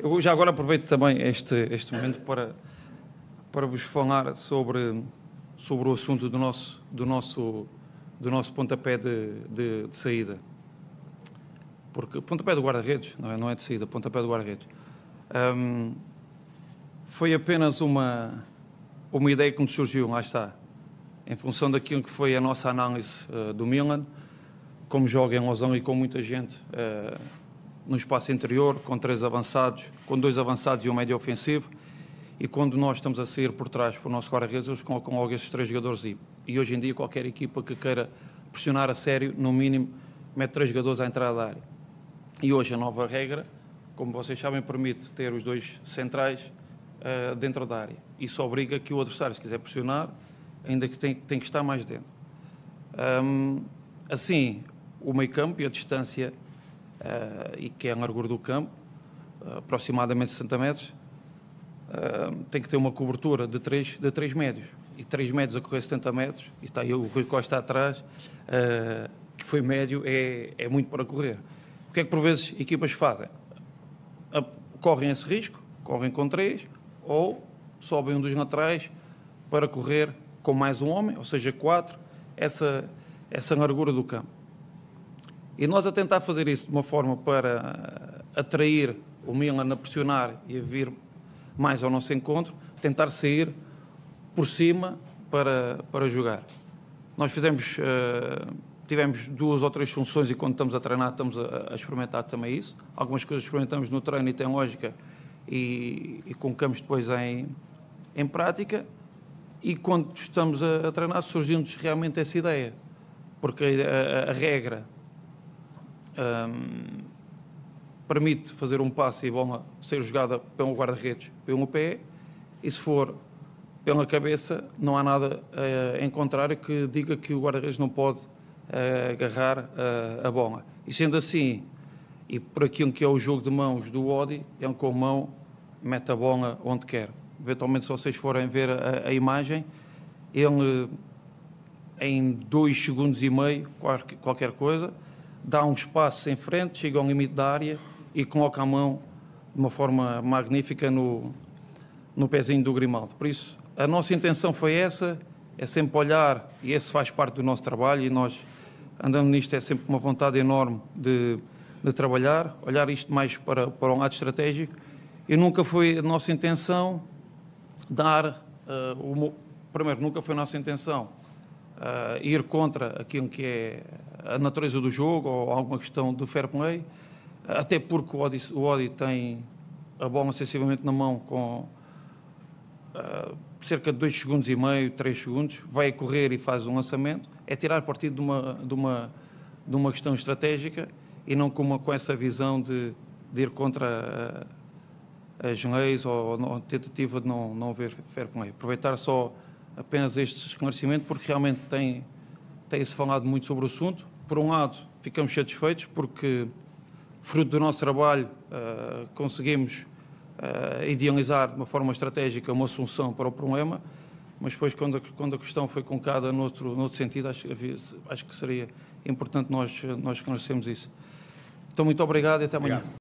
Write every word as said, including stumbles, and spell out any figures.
Eu já agora aproveito também este, este momento para, para vos falar sobre, sobre o assunto do nosso, do nosso, do nosso pontapé de, de, de saída. Porque pontapé do guarda-redes, não é, não é de saída, pontapé do guarda-redes. Um, foi apenas uma, uma ideia que nos surgiu, lá está, em função daquilo que foi a nossa análise uh, do Milan, como joga em Lausanne e com muita gente uh, no espaço interior, com três avançados, com dois avançados e um médio ofensivo, e quando nós estamos a sair por trás por nosso guarda-redes, eles colocam logo esses três jogadores e, e hoje em dia qualquer equipa que queira pressionar a sério, no mínimo, mete três jogadores à entrada da área. E hoje a nova regra, como vocês sabem, permite ter os dois centrais uh, dentro da área. Isso obriga que o adversário, se quiser pressionar, ainda que tem, tem que estar mais dentro. Um, assim, o meio campo e a distância, uh, e que é a largura do campo, uh, aproximadamente sessenta metros, uh, tem que ter uma cobertura de três, de três médios. E três médios a correr setenta metros, e está aí o Rui Costa atrás, uh, que foi médio, é, é muito para correr. O que é que por vezes equipas fazem? Correm esse risco, correm com três, ou sobem um dos laterais para correr com mais um homem, ou seja, quatro, essa, essa largura do campo. E nós a tentar fazer isso de uma forma para atrair o Milan a pressionar e a vir mais ao nosso encontro, tentar sair por cima para, para jogar. Nós fizemos... Uh, Tivemos duas ou três funções e quando estamos a treinar estamos a, a experimentar também isso. Algumas coisas experimentamos no treino e tem lógica e, e colocamos depois em, em prática. E quando estamos a, a treinar surgiu-nos realmente essa ideia. Porque a, a, a regra um, permite fazer um passe e a bola ser jogada pelo guarda-redes, pelo pé, e se for pela cabeça não há nada uh, em contrário que diga que o guarda-redes não pode a agarrar a, a bola. E sendo assim, e por aquilo que é o jogo de mãos do Odi, ele com a mão mete a bola onde quer. Eventualmente, se vocês forem ver a, a imagem, ele em dois segundos e meio, qualquer, qualquer coisa, dá um espaço em frente, chega ao limite da área e coloca a mão de uma forma magnífica no, no pezinho do Grimaldo. Por isso, a nossa intenção foi essa, é sempre olhar, e esse faz parte do nosso trabalho, e nós andando nisto é sempre uma vontade enorme de, de trabalhar, olhar isto mais para, para um lado estratégico, e nunca foi a nossa intenção dar, uh, o, primeiro, nunca foi a nossa intenção uh, ir contra aquilo que é a natureza do jogo, ou alguma questão de fair play, até porque o Odi, o Odi tem a bola sensivelmente na mão com uh, cerca de dois segundos e meio, três segundos, vai a correr e faz um lançamento, é tirar partido de uma, de uma, de uma questão estratégica e não com, uma, com essa visão de, de ir contra uh, as leis ou, ou tentativa de não, não haver fair play. Aproveitar só apenas este esclarecimento, porque realmente tem, tem-se falado muito sobre o assunto. Por um lado, ficamos satisfeitos porque, fruto do nosso trabalho, uh, conseguimos Uh, idealizar de uma forma estratégica uma solução para o problema, mas depois quando a, quando a questão foi colocada noutro, noutro sentido, acho, acho que seria importante nós, nós esclarecermos isso. Então, muito obrigado e até amanhã. Obrigado.